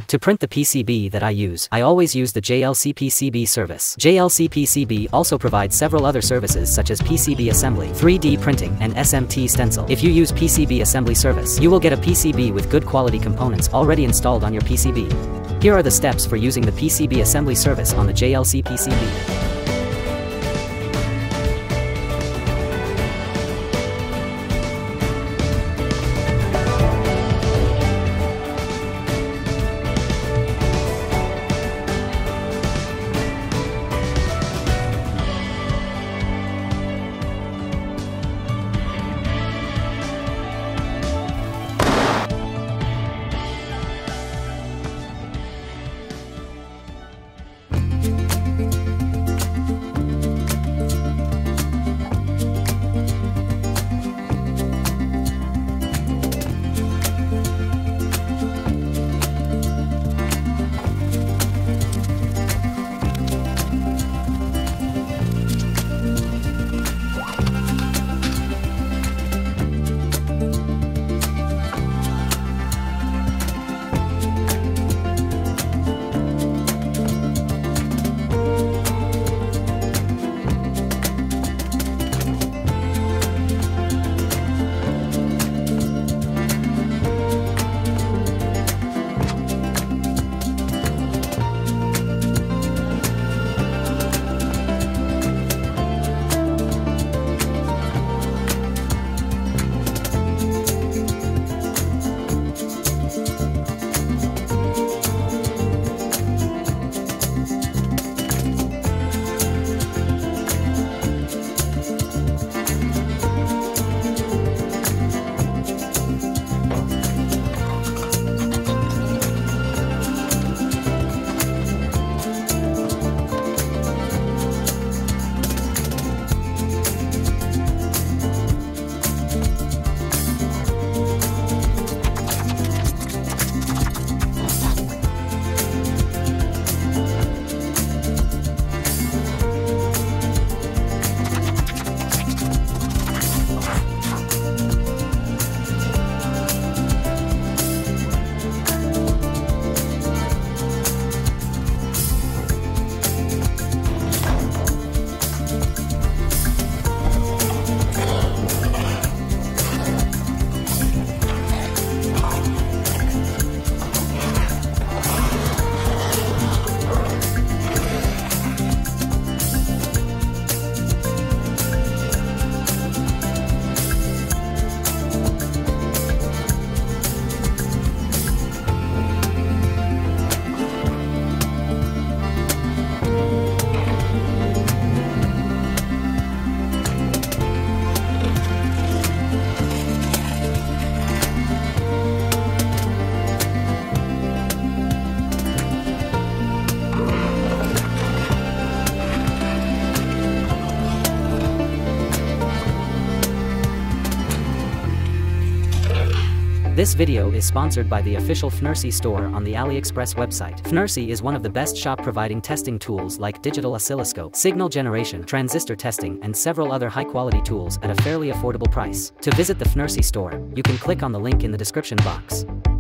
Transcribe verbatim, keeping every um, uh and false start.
To print the P C B that I use, I always use the J L C P C B service. J L C P C B also provides several other services such as P C B assembly, three D printing, and S M T stencil. If you use P C B assembly service, you will get a P C B with good quality components already installed on your P C B. Here are the steps for using the P C B assembly service on the J L C P C B. This video is sponsored by the official Fnersi store on the AliExpress website. Fnersi is one of the best shop providing testing tools like digital oscilloscope, signal generation, transistor testing, and several other high-quality tools at a fairly affordable price. To visit the Fnersi store, you can click on the link in the description box.